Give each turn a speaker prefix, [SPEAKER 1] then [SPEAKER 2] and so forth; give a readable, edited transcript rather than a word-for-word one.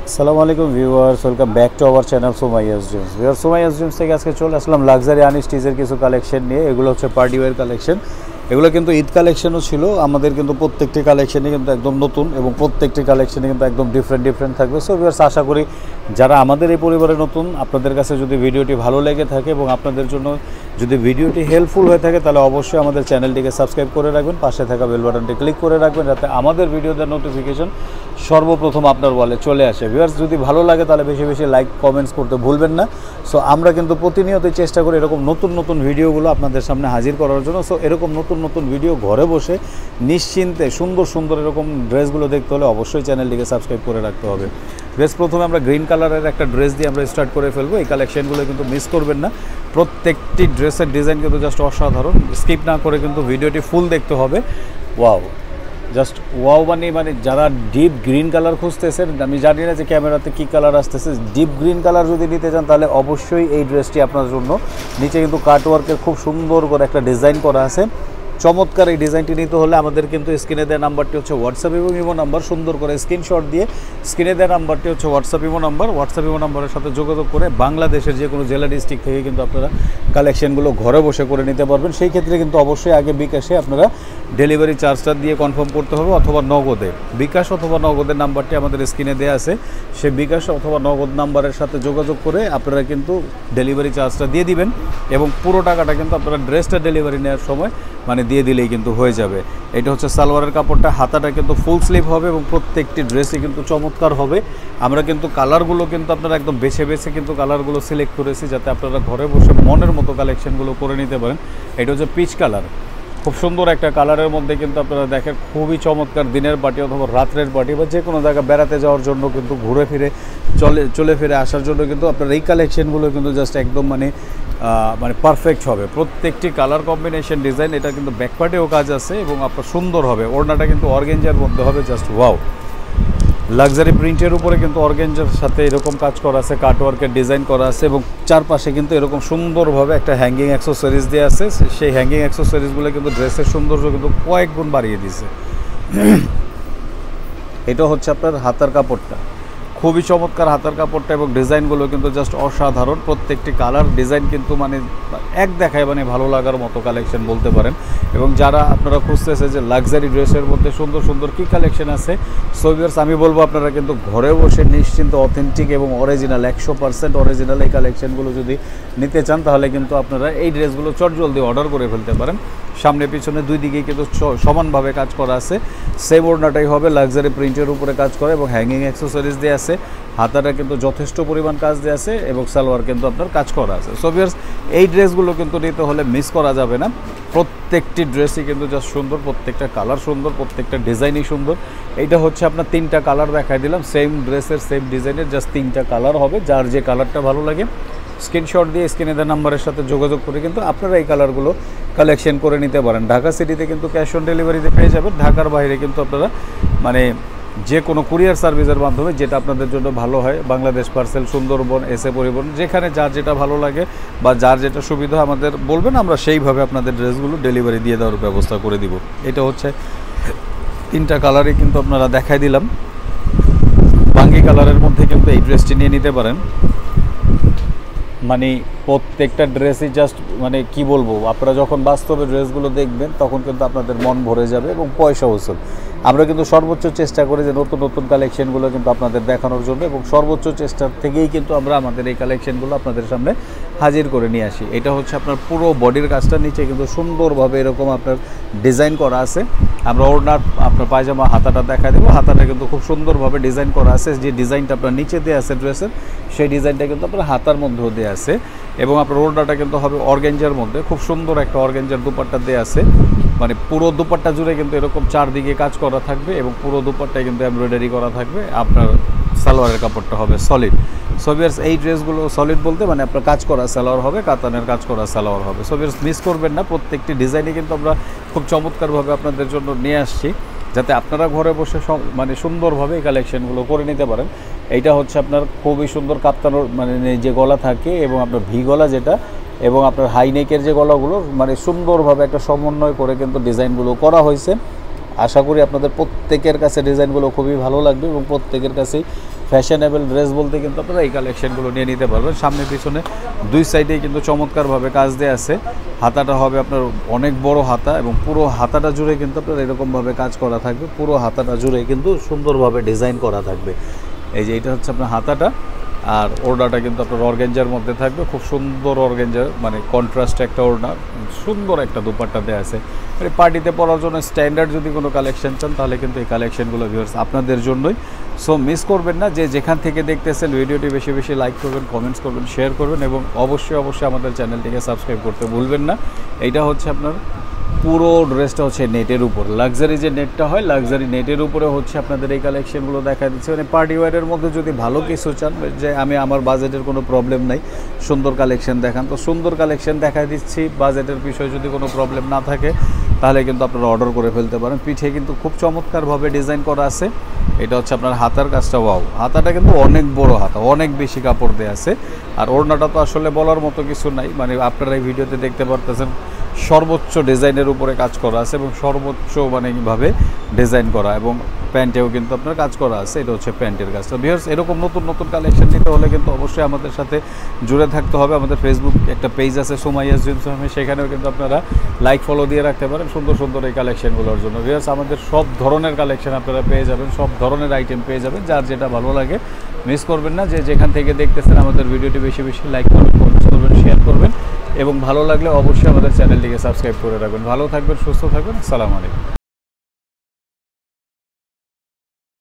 [SPEAKER 1] আসসালামু আলাইকুম viewers, welcome back to our channel Somaiya's dreams. Viewers, Somaiya's dreams থেকে আজকে চলে আসলাম লাক্সারি আনস্টিচের কিছু কালেকশন নিয়ে। এগুলো হচ্ছে পার্টি ওয়্যার কালেকশন। এগুলো কিন্তু ঈদ কালেকশনও ছিল আমাদের, কিন্তু প্রত্যেকটি কালেকশনই কিন্তু একদম নতুন এবং প্রত্যেকটি কালেকশনই কিন্তু একদম ডিফারেন্ট থাকবে। সো ভিউয়ার্স, আশা করি যারা আমাদের এই পরিবারে নতুন, আপনাদের কাছে যদি ভিডিওটি ভালো লেগে থাকে এবং আপনাদের জন্য যদি ভিডিওটি হেল্পফুল হয়ে থাকে, তাহলে অবশ্যই আমাদের চ্যানেলটিকে সাবস্ক্রাইব করে রাখবেন, পাশে থাকা বেল বাটনটি ক্লিক করে রাখবেন, যাতে আমাদের ভিডিওদের নোটিফিকেশন সর্বপ্রথম আপনার বলে চলে আসে। ভিউয়ার্স, যদি ভালো লাগে তাহলে বেশি বেশি লাইক কমেন্টস করতে ভুলবেন না। সো আমরা কিন্তু প্রতিনিয়তই চেষ্টা করি এরকম নতুন ভিডিওগুলো আপনাদের সামনে হাজির করার জন্য। সো এরকম নতুন ভিডিও ঘরে বসে নিশ্চিন্তে সুন্দর এরকম ড্রেসগুলো দেখতে হলে অবশ্যই চ্যানেলটিকে সাবস্ক্রাইব করে রাখতে হবে। ড্রেস প্রথমে আমরা গ্রিন কালারের একটা ড্রেস দিয়ে আমরা স্টার্ট করে ফেলবো। এই কালেকশনগুলো কিন্তু মিস করবেন না। প্রত্যেকটি ড্রেসের ডিজাইন কিন্তু জাস্ট অসাধারণ। স্কিপ না করে কিন্তু ভিডিওটি ফুল দেখতে হবে। ওয়াও, জাস্ট ওয়াও, মানে যারা ডিপ গ্রিন কালার খুঁজতেছেন, আমি জানি না যে ক্যামেরাতে কী কালার আসতেছে, ডিপ গ্রিন কালার যদি নিতে চান তাহলে অবশ্যই এই ড্রেসটি আপনার জন্য। নিচে কিন্তু কাটওয়ার্কের খুব সুন্দর করে একটা ডিজাইন করা আছে। চমৎকার এই ডিজাইনটি নিতে হলে আমাদের কিন্তু স্ক্রিনে দেওয়া নাম্বারটি হচ্ছে হোয়াটসঅ্যাপ এবং ইমো নাম্বার। সুন্দর করে স্ক্রিনশট দিয়ে স্ক্রিনে দেওয়া নাম্বারটি হচ্ছে হোয়াটসঅ্যাপ ইমো নাম্বারের সাথে যোগাযোগ করে বাংলাদেশের যে কোনো জেলা ডিস্ট্রিক্ট থেকে কিন্তু আপনারা কালেকশনগুলো ঘরে বসে করে নিতে পারবেন। সেই ক্ষেত্রে কিন্তু অবশ্যই আগে বিকাশে আপনারা ডেলিভারি চার্জটা দিয়ে কনফার্ম করতে হবে, অথবা নগদে। বিকাশ অথবা নগদের নাম্বারটি আমাদের স্ক্রিনে দেওয়া আছে। সেই বিকাশ অথবা নগদ নাম্বারের সাথে যোগাযোগ করে আপনারা কিন্তু ডেলিভারি চার্জটা দিয়ে দিবেন এবং পুরো টাকাটা কিন্তু আপনারা ড্রেসটা ডেলিভারি নেওয়ার সময় দিয়ে দিলেই কিন্তু হয়ে যাবে। এটা হচ্ছে সালোয়ারের কাপড়টা। হাতাটা কিন্তু ফুল স্লিভ হবে এবং প্রত্যেকটি ড্রেসই কিন্তু চমৎকার হবে। আমরা কিন্তু কালারগুলো কিন্তু আপনারা একদম বেছে কিন্তু কালারগুলো সিলেক্ট করেছি, যাতে আপনারা ঘরে বসে মনের মতো কালেকশনগুলো করে নিতে পারেন। এটা হচ্ছে পিচ কালার, খুব সুন্দর একটা কালারের মধ্যে কিন্তু আপনারা দেখেন, খুবই চমৎকার। দিনের পার্টি অথবা রাত্রের পার্টি বা যে কোনো জায়গায় বেড়াতে যাওয়ার জন্য কিন্তু ঘুরে ফিরে চলে ফিরে আসার জন্য কিন্তু আপনার এই কালেকশনগুলো কিন্তু জাস্ট একদম মানে পারফেক্ট হবে। প্রত্যেকটি কালার কম্বিনেশন ডিজাইন। এটা কিন্তু ব্যাক পার্টেও কাজ আছে এবং আপনার সুন্দর হবে। ওড়নাটা কিন্তু অর্গেঞ্জার মধ্যে হবে, জাস্ট ওয়াও। লাক্সারি প্রিন্টের উপরে কিন্তু অর্গেঞ্জার সাথে এরকম কাজ করা আছে, কাটওয়ার্কের ডিজাইন করা আছে এবং চারপাশে কিন্তু এরকম সুন্দরভাবে একটা হ্যাঙ্গিং অ্যাক্সেসরিজ দেওয়া আছে। সেই হ্যাঙ্গিং অ্যাক্সেসরিজগুলো কিন্তু ড্রেসের সৌন্দর্য কিন্তু কয়েক গুণ বাড়িয়ে দিয়েছে। এটা হচ্ছে আপনার হাতার কাপড়টা, খুবই চমৎকার হাতার কাপড়টা এবং ডিজাইনগুলো কিন্তু জাস্ট অসাধারণ। প্রত্যেকটি কালার ডিজাইন কিন্তু এক দেখায় ভালো লাগার মতো কালেকশন বলতে পারেন। এবং যারা আপনারা খুঁজতেছে যে লাক্সারি ড্রেসের মধ্যে সুন্দর কী কালেকশন আছে, সো ভিউয়ার্স, আমি বলবো আপনারা কিন্তু ঘরে বসে নিশ্চিন্ত অথেন্টিক এবং অরিজিনাল 100% অরিজিনাল এই কালেকশনগুলো যদি নিতে চান, তাহলে কিন্তু আপনারা এই ড্রেসগুলো চটজলদি অর্ডার করে ফেলতে পারেন। সামনে পিছনে দুই দিকেই কিন্তু সমানভাবে কাজ করা আছে। সেম ওড়নাটাই হবে, লাক্সারি প্রিন্টের উপরে কাজ করা এবং হ্যাঙ্গিং অ্যাক্সেসরিজ দিয়ে আছে। হাতাটা কিন্তু যথেষ্ট পরিমাণ কাজ দিয়ে আছে এবং সালোয়ার কিন্তু আপনার কাজ করা আছে। সো ভিউয়ার্স, এই ড্রেসগুলো কিন্তু নিতে হলে মিস করা যাবে না। প্রত্যেকটি ড্রেসই কিন্তু জাস্ট সুন্দর, প্রত্যেকটা কালার সুন্দর, প্রত্যেকটা ডিজাইনই সুন্দর। এইটা হচ্ছে আপনার 3টা কালার দেখাই দিলাম, সেম ড্রেসের সেম ডিজাইনের, জাস্ট 3টা কালার হবে। যার যে কালারটা ভালো লাগে স্ক্রিনশট দিয়ে স্ক্রিনে দেওয়া নাম্বারের সাথে যোগাযোগ করে কিন্তু আপনারা এই কালারগুলো কালেকশন করে নিতে পারেন। ঢাকা সিটিতে কিন্তু ক্যাশ অন ডেলিভারিতে পেয়ে যাবেন। ঢাকার বাইরে কিন্তু আপনারা যে কোনো কুরিয়ার সার্ভিসের মাধ্যমে, যেটা আপনাদের জন্য ভালো হয়, বাংলাদেশ পার্সেল, সুন্দরবন, এসএ পরিবহন, যেখানে যার যেটা ভালো লাগে বা যার যেটা সুবিধা আমাদের বলবেন, আমরা সেইভাবে আপনাদের ড্রেসগুলো ডেলিভারি দিয়ে দেওয়ার ব্যবস্থা করে দিব। এটা হচ্ছে 3টা কালারই কিন্তু আপনারা দেখাই দিলাম। বাঙ্গি কালারের মধ্যে কিন্তু এই ড্রেসটি নিয়ে নিতে পারেন। প্রত্যেকটা ড্রেসই জাস্ট কি বলবো, আপনারা যখন বাস্তবে ড্রেসগুলো দেখবেন তখন কিন্তু আপনাদের মন ভরে যাবে এবং পয়সা উসুল। আমরা কিন্তু সর্বোচ্চ চেষ্টা করি যে নতুন কালেকশনগুলো কিন্তু আপনাদের দেখানোর জন্য, এবং সর্বোচ্চ চেষ্টার থেকেই কিন্তু আমরা আমাদের এই কালেকশনগুলো আপনাদের সামনে হাজির করে নিয়ে আসি। এটা হচ্ছে আপনার পুরো বডির কাজটা, নিচে কিন্তু সুন্দরভাবে এরকম আপনার ডিজাইন করা আছে। আমরা ওড়নার আপনার পায়জামা হাতাটা দেখা দেবো। হাতাটা কিন্তু খুব সুন্দরভাবে ডিজাইন করা আছে। যে ডিজাইনটা আপনার নিচে দেওয়া আছে ড্রেসের, সেই ডিজাইনটা কিন্তু আপনার হাতার মধ্যেও দেওয়া আছে এবং আপনার ওড়নাটা কিন্তু হবে অর্গেঞ্জার মধ্যে। খুব সুন্দর একটা অর্গেঞ্জার দুপাট্টা দেওয়া আছে। পুরো দুপাট্টা জুড়ে কিন্তু এরকম চারদিকে কাজ করা থাকবে এবং পুরো দুপাট্টায় কিন্তু এমব্রয়ডারি করা থাকবে। আপনার সালোয়ারের কাপড়টা হবে সলিড। সো ভিউয়ার্স, এই ড্রেসগুলো সলিড বলতে আপনার কাজ করা সালোয়ার হবে, কাতানের কাজ করা সালোয়ার হবে। সো ভিউয়ার্স, মিস করবেন না। প্রত্যেকটি ডিজাইনই কিন্তু আমরা খুব চমৎকারভাবে আপনাদের জন্য নিয়ে আসছি, যাতে আপনারা ঘরে বসে সুন্দরভাবে এই কালেকশনগুলো করে নিতে পারেন। এইটা হচ্ছে আপনার খুবই সুন্দর কাপ্তানোর যে গলা থাকে এবং আপনার ভি গলা যেটা, এবং আপনার হাইনেকের যে গলাগুলো সুন্দরভাবে একটা সমন্বয় করে কিন্তু ডিজাইনগুলো করা হয়েছে। আশা করি আপনাদের প্রত্যেকের কাছে ডিজাইনগুলো খুবই ভালো লাগবে এবং প্রত্যেকের কাছেই ফ্যাশনেবল ড্রেস বলতে কিন্তু আপনারা এই কালেকশনগুলো নিয়ে নিতে পারবেন। সামনে পিছনে দুই সাইডেই কিন্তু চমৎকারভাবে কাজ দেওয়া আছে। হাতাটা হবে আপনার অনেক বড় হাতা এবং পুরো হাতাটা জুড়ে কিন্তু আপনার এরকমভাবে কাজ করা থাকবে। পুরো হাতাটা জুড়ে কিন্তু সুন্দরভাবে ডিজাইন করা থাকবে। এই যে এটা হচ্ছে আপনার হাতাটা, আর ওড়নাটা কিন্তু আপনার অর্গানজার মধ্যে থাকবে, খুব সুন্দর অর্গানজার, মানে কন্ট্রাস্ট একটা ওড়না, সুন্দর একটা দুপাট্টা দেওয়া আছে। মানে পার্টিতে পরার জন্য স্ট্যান্ডার্ড যদি কোনো কালেকশন চান তাহলে কিন্তু এই কালেকশনগুলো ভিউয়ার্স আপনাদের জন্যই। সো মিস করবেন না, যে যেখান থেকে দেখতেছেন ভিডিওটি বেশি বেশি লাইক করবেন, কমেন্টস করবেন, শেয়ার করবেন এবং অবশ্যই আমাদের চ্যানেলটিকে সাবস্ক্রাইব করতে ভুলবেন না। এইটা হচ্ছে আপনার পুরো ড্রেসটা হচ্ছে নেটের উপর, লাক্সারি যে নেটটা হয়, লাক্সারি নেটের উপরে হচ্ছে আপনাদের এই কালেকশনগুলো দেখা দিচ্ছে। মানে পার্টি ওয়্যারের মধ্যে যদি ভালো কিছু চান, যে আমার বাজেটের কোনো প্রবলেম নাই, সুন্দর কালেকশন দেখান, তো সুন্দর কালেকশন দেখা দিচ্ছি। বাজেটের বিষয়ে যদি কোনো প্রবলেম না থাকে তাহলে কিন্তু আপনারা অর্ডার করে ফেলতে পারেন। পিঠে কিন্তু খুব চমৎকারভাবে ডিজাইন করা আছে। এটা হচ্ছে আপনার হাতার কাজটা, ওয়াও, হাতাটা কিন্তু অনেক বড় হাতা, অনেক বেশি কাপড় দেওয়া আছে। আর ওড়নাটা তো আসলে বলার মতো কিছু নাই, মানে আপনারা এই ভিডিওতে দেখতে পারতেছেন সর্বোচ্চ ডিজাইনের উপরে কাজ করা আছে এবং সর্বোচ্চ মানে ভাবে ডিজাইন করা, এবং প্যান্টেও কিন্তু আপনার কাজ করা আছে। এটা হচ্ছে প্যান্টের কাজ। তো ভিউয়ার্স, এরকম নতুন নতুন কালেকশন নিতে হলে কিন্তু অবশ্যই আমাদের সাথে জুড়ে থাকতে হবে। আমাদের ফেসবুক একটা পেজ আছে সুমাইয়াস ড্রিমস, সেখানেও কিন্তু আপনারা লাইক ফলো দিয়ে রাখতে পারেন সুন্দর সুন্দর এই কালেকশনগুলোর জন্য। ভিউয়ার্স, আমাদের সব ধরনের কালেকশন আপনারা পেয়ে যাবেন, সব ধরনের আইটেম পেয়ে যাবেন, যার যেটা ভালো লাগে। মিস করবেন না, যে যেখান থেকে দেখতেছেন আমাদের ভিডিওটি বেশি বেশি লাইক করবেন, কমেন্টস করবেন, শেয়ার করবেন এবং ভালো লাগলে অবশ্যই আমাদের চ্যানেলটিকে সাবস্ক্রাইব করে রাখবেন। ভালো থাকবেন, সুস্থ থাকবেন। আসসালামু আলাইকুম।